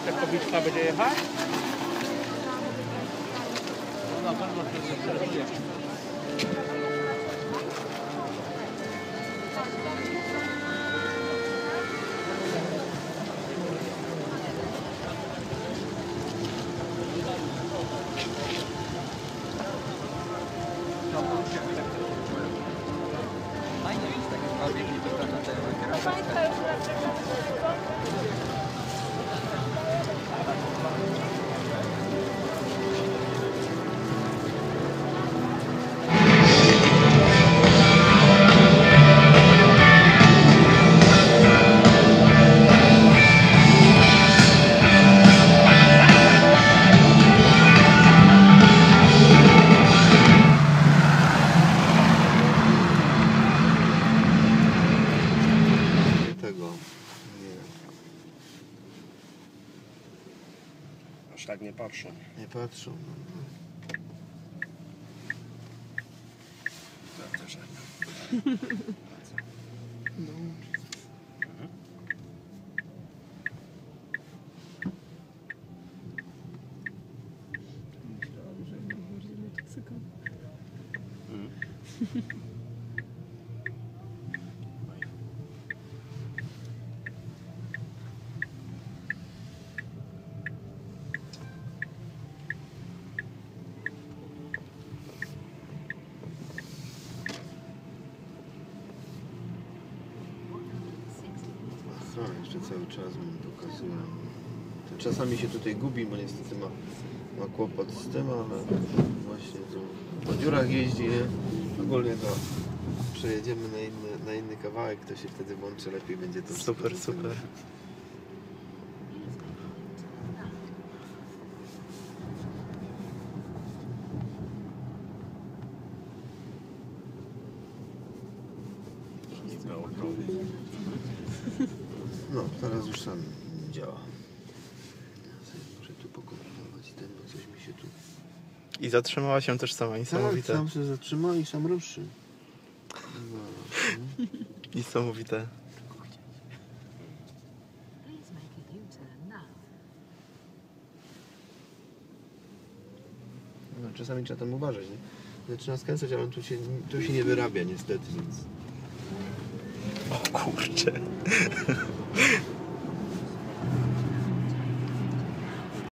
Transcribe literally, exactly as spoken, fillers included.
Jak kobitka będzie jechać? No na pewno się zestresuje. Aż tak nie patrzą. Nie patrzą. Prawda, że No. Myślałam, że nie może motocykl. mm. Aha, jeszcze cały czas mi pokazują. To czasami się tutaj gubi, bo niestety ma, ma kłopot z tym, ale właśnie tu po dziurach jeździ, nie? Ogólnie to przejedziemy na inny, na inny kawałek, to się wtedy włączy, lepiej będzie to Super, super. No, teraz już sam działa. Muszę tu pokombinować ten, bo coś mi się tu... I zatrzymała się też sama, Tak, niesamowite. sam się zatrzyma i sam ruszy. No. Niesamowite. No, czasami trzeba tam uważać, nie? Zaczyna skręcać, ale tu się, tu się nie wyrabia niestety, więc... O kurczę.